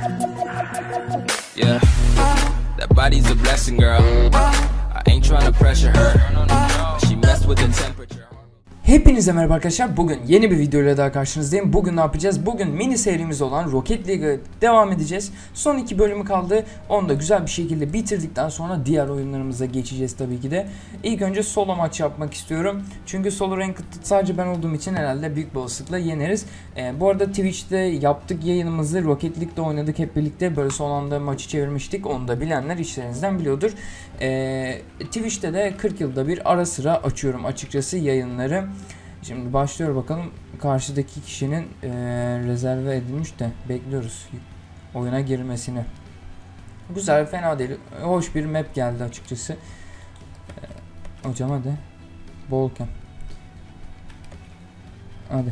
Yeah, that body's a blessing, girl. I ain't trying to pressure her. She messed with the temperature. Hepinize merhaba arkadaşlar. Bugün yeni bir videoyla daha karşınızdayım. Bugün ne yapacağız? Bugün mini serimiz olan Rocket League'e devam edeceğiz. Son 2 bölümü kaldı. Onu da güzel bir şekilde bitirdikten sonra diğer oyunlarımıza geçeceğiz tabii ki de. İlk önce solo maç yapmak istiyorum. Çünkü solo ranked sadece ben olduğum için herhalde büyük bir olasılıkla yeneriz. Bu arada Twitch'te yaptık yayınımızı. Rocket League'de oynadık hep birlikte. Böyle son anda maçı çevirmiştik. Onu da bilenler içlerinizden biliyordur. Twitch'te de 40 yılda bir ara sıra açıyorum açıkçası yayınları. Şimdi başlıyor bakalım. Karşıdaki kişinin rezerve edilmiş de bekliyoruz oyuna girmesini. Güzel, fena değil. Hoş bir map geldi açıkçası. Hocam hadi. Bolken. Hadi.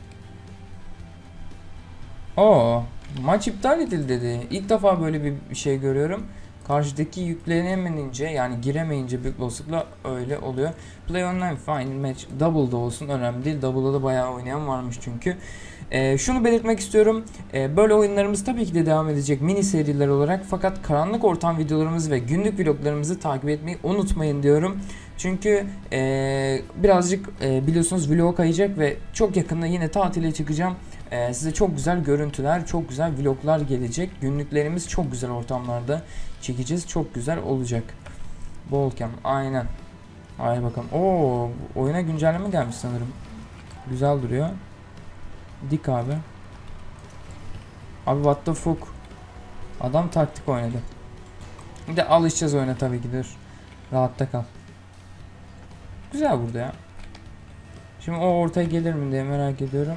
Oo, maç iptal edildi dedi. İlk defa böyle bir şey görüyorum. Karşıdaki yüklenemeyince, yani giremeyince büyük olasılıkla öyle oluyor. Play online fine, match double'da olsun önemli değil. Double'da da bayağı oynayan varmış çünkü. Şunu belirtmek istiyorum. Böyle oyunlarımız tabii ki de devam edecek mini seriler olarak. Fakat karanlık ortam videolarımızı ve günlük vloglarımızı takip etmeyi unutmayın diyorum. Çünkü birazcık biliyorsunuz vlog kayacak ve çok yakında yine tatile çıkacağım. Size çok güzel görüntüler, çok güzel vloglar gelecek. Günlüklerimiz çok güzel ortamlarda çekeceğiz. Çok güzel olacak. Bolcam, aynen. Haydi bakalım. Oo, oyuna güncelleme gelmiş sanırım. Güzel duruyor. Dik abi. Abi what the fuck. Adam taktik oynadı. Bir de alışacağız oyuna tabii ki de. Rahatta kal. Güzel burada ya. Şimdi o ortaya gelir mi diye merak ediyorum.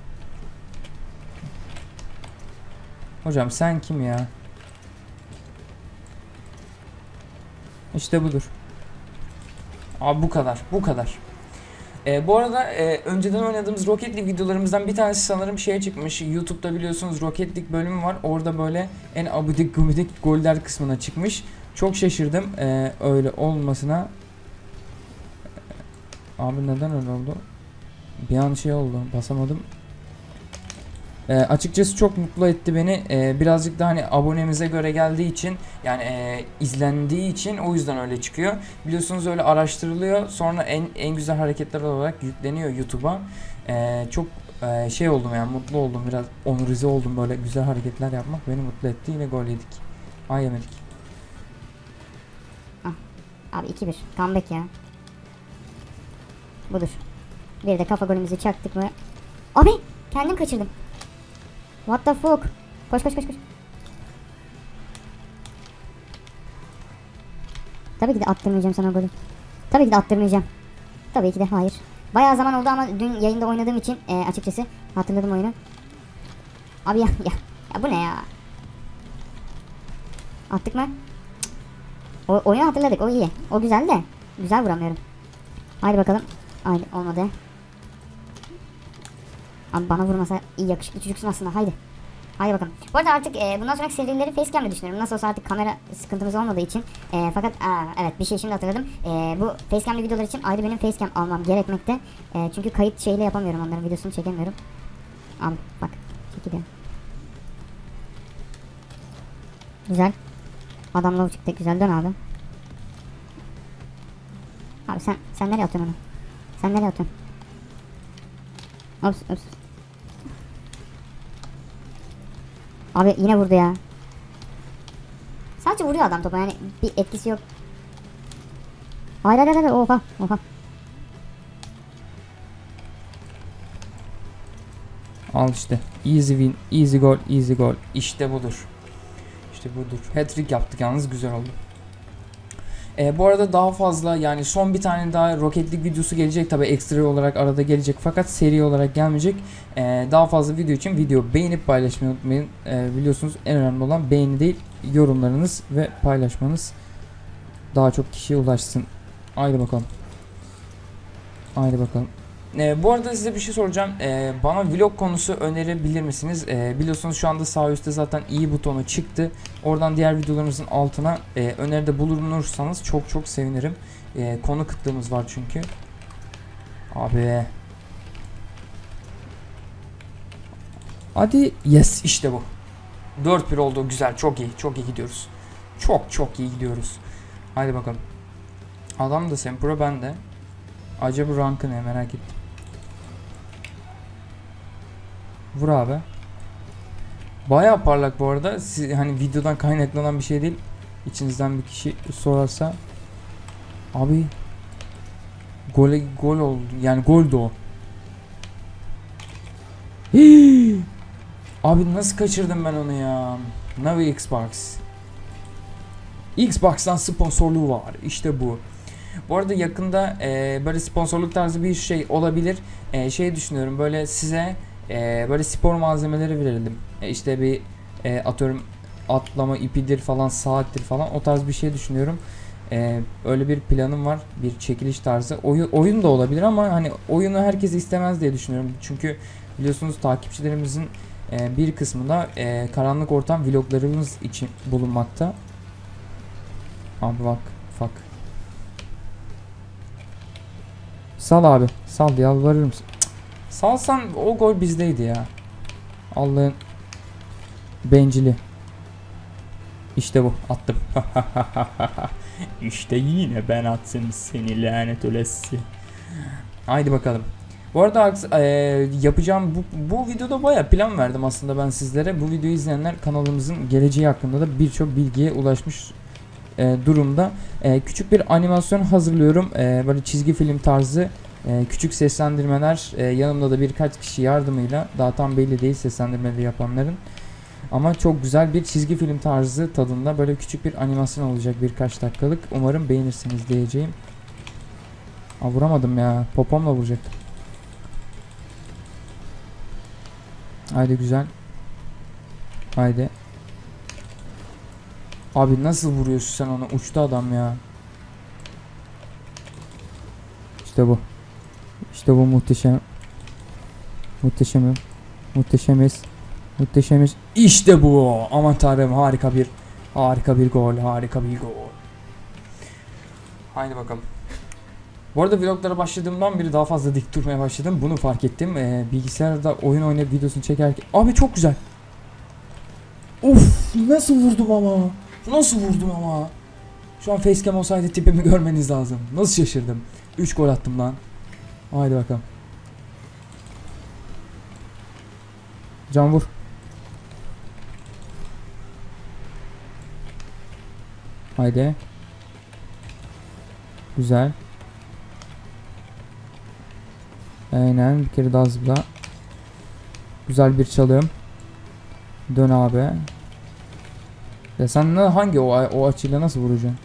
Hocam sen kim ya? İşte budur. Abi bu kadar. Bu kadar. Bu arada önceden oynadığımız Rocket League videolarımızdan bir tanesi sanırım şeye çıkmış. YouTube'da biliyorsunuz Rocket League bölümü var. Orada böyle en abidik gubidik goller kısmına çıkmış. Çok şaşırdım öyle olmasına. Abi neden öyle oldu? Bir an şey oldu. Basamadım. Açıkçası çok mutlu etti beni. Birazcık da hani abonemize göre geldiği için, yani izlendiği için o yüzden öyle çıkıyor. Biliyorsunuz öyle araştırılıyor. Sonra en güzel hareketler olarak yükleniyor YouTube'a. Çok şey oldum, yani mutlu oldum, biraz onurize oldum, böyle güzel hareketler yapmak beni mutlu etti. Yine gol yedik. Ay yemedik. Abi 2-1 comeback ya. Budur. Bir de kafa golümüzü çaktık mı? Abi kendim kaçırdım. What the fuck? Koş koş koş koş. Tabii ki de attırmayacağım sana golü. Tabii ki de attırmayacağım. Tabii ki de hayır. Bayağı zaman oldu ama dün yayında oynadığım için açıkçası hatırladım oyunu. Abi ya bu ne ya? Attık mı? Oyunu hatırladık, o iyi. O güzel de güzel vuramıyorum. Haydi bakalım. Haydi olmadı. Abi bana vurmasa iyi, yakışıklı çocuksun aslında, haydi. Haydi bakalım. Bu arada artık bundan sonraki serileri facecam'le düşünüyorum. Nasıl olsa artık kamera sıkıntımız olmadığı için. Fakat evet, bir şey şimdi hatırladım. Bu facecam'li videolar için ayrı benim facecam almam gerekmekte. Çünkü kayıt şeyle yapamıyorum, onların videosunu çekemiyorum. Abi bak, çekiliyor. Güzel. Adam low çıktı, güzel, dön abi. Abi sen nereye atıyorsun onu? Sen nereye atıyorsun? Ops ops. Abi yine vurdu ya. Sadece vuruyor adam topa, yani bir etkisi yok. Hayır hayır hayır, oha oha. Al işte. Easy win, easy goal, easy goal. İşte budur. İşte budur. Hat-trick yaptık yalnız, güzel oldu. Bu arada daha fazla, yani son bir tane daha Rocket League videosu gelecek tabi, ekstra olarak arada gelecek fakat seri olarak gelmeyecek. Daha fazla video için video beğenip paylaşmayı unutmayın. Biliyorsunuz en önemli olan beğeni değil, yorumlarınız ve paylaşmanız daha çok kişiye ulaşsın. Haydi bakalım. Haydi bakalım. Bu arada size bir şey soracağım. Bana vlog konusu önerebilir misiniz? Biliyorsunuz şu anda sağ üstte zaten i butonu çıktı. Oradan diğer videolarımızın altına öneride bulunursanız çok çok sevinirim. Konu kıtlığımız var çünkü. Abi. Hadi yes, işte bu. 4-1 oldu. Güzel. Çok iyi. Çok iyi gidiyoruz. Çok iyi gidiyoruz. Haydi bakalım. Adam da Sempro, ben de. Acaba rankı ne, merak ettim. Vur abi. Bayağı parlak bu arada. Siz, hani videodan kaynaklanan bir şey değil. İçinizden bir kişi sorarsa. Abi. Gol oldu. Yani goldü o. Hii. Abi nasıl kaçırdım ben onu ya? Navi Xbox. Xbox'tan sponsorluğu var. İşte bu. Bu arada yakında böyle sponsorluk tarzı bir şey olabilir. Şey düşünüyorum, böyle size böyle spor malzemeleri verelim. İşte bir atıyorum atlama ipidir falan, saattir falan, o tarz bir şey düşünüyorum. Öyle bir planım var, bir çekiliş tarzı. Oyun da olabilir ama hani oyunu herkes istemez diye düşünüyorum. Çünkü biliyorsunuz takipçilerimizin bir kısmı da karanlık ortam vloglarımız için bulunmakta. Abi bak, fuck. Sal abi, sal, yalvarır mısın? Salsan o gol bizdeydi ya. Allah'ın bencili. İşte bu, attım. İşte yine ben attım seni, lanet olası. Haydi bakalım. Bu arada yapacağım bu videoda bayağı plan verdim aslında ben sizlere. Bu videoyu izleyenler kanalımızın geleceği hakkında da birçok bilgiye ulaşmış durumda. Küçük bir animasyon hazırlıyorum. Böyle çizgi film tarzı küçük seslendirmeler. Yanımda da birkaç kişi yardımıyla, daha tam belli değil seslendirmeleri yapanların. Ama çok güzel bir çizgi film tarzı tadında böyle küçük bir animasyon olacak, birkaç dakikalık. Umarım beğenirsiniz diyeceğim. Aa, vuramadım ya. Popomla vuracaktım. Haydi güzel. Haydi. Abi nasıl vuruyorsun sen ona? Uçtu adam ya. İşte bu. İşte bu muhteşem. Muhteşem. Muhteşemiz. Muhteşemiz. İşte bu. Aman tanrım, harika bir gol. Harika bir gol. Haydi bakalım. Bu arada vloglara başladığımdan beri daha fazla dik durmaya başladım. Bunu fark ettim. Bilgisayarda oyun oynayıp videosunu çekerken. Abi çok güzel. Of, nasıl vurdum ama. Nasıl vurdum ama. Şu an facecam olsaydı tipimi görmeniz lazım. Nasıl şaşırdım. 3 gol attım lan. Haydi bakalım. Can vur. Haydi. Güzel. Aynen, bir kere daha zıpla. Güzel bir çalım. Dön abi. Ya sen hangi o açıyla nasıl vuracaksın?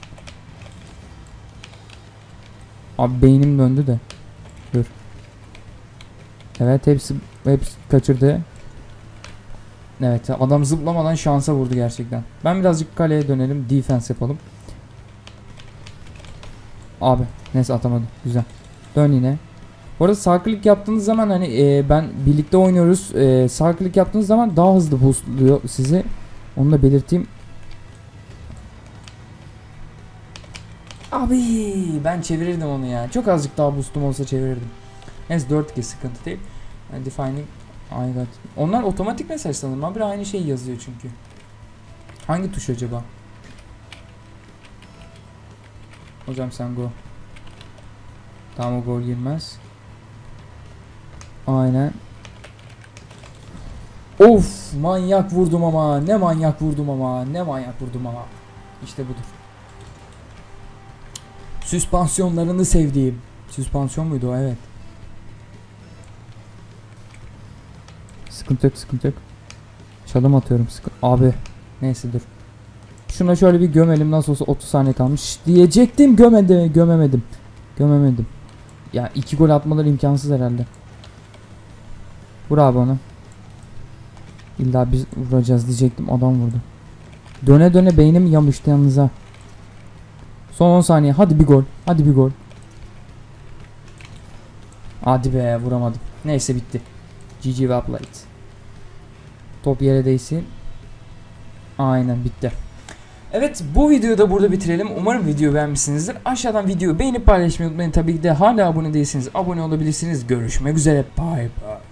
Abi beynim döndü de. Dur. Evet, hepsi kaçırdı. Evet, adam zıplamadan şansa vurdu gerçekten. Ben birazcık kaleye dönelim, defense yapalım. Abi neyse, atamadım. Güzel. Dön yine. Bu arada sağ klik yaptığınız zaman hani ben birlikte oynuyoruz. Sağ klik yaptığınız zaman daha hızlı boostluyor sizi. Onu da belirteyim. Abi ben çevirirdim onu ya. Çok azıcık daha boostum olsa çevirirdim. Neyse 4-2 sıkıntı değil. Defining. I got. Onlar otomatik mesaj sanırım. Abi aynı şeyi yazıyor çünkü. Hangi tuş acaba? Hocam sen go. Tamam, o gol girmez. Aynen. Of, manyak vurdum ama. Ne manyak vurdum ama. Ne manyak vurdum ama. İşte budur. Süspansiyonlarını sevdiğim. Süspansiyon muydu o? Evet. Sıkıntı yok, sıkıntı yok. Çalım atıyorum. Abi. Neyse dur. Şuna şöyle bir gömelim. Nasıl olsa 30 saniye kalmış. Diyecektim, gömemedim. Gömemedim. Ya 2 gol atmaları imkansız herhalde. Vur abi onu. İlla biz vuracağız diyecektim. Adam vurdu. Döne döne beynim yamıştı yalnız ha. Son 10 saniye. Hadi bir gol. Hadi bir gol. Hadi be, vuramadım. Neyse bitti. GG well played. Top yere değsin. Aynen bitti. Evet, bu videoyu da burada bitirelim. Umarım videoyu beğenmişsinizdir. Aşağıdan videoyu beğenip paylaşmayı unutmayın. Tabii ki de hala abone değilseniz abone olabilirsiniz. Görüşmek üzere. Bye bye.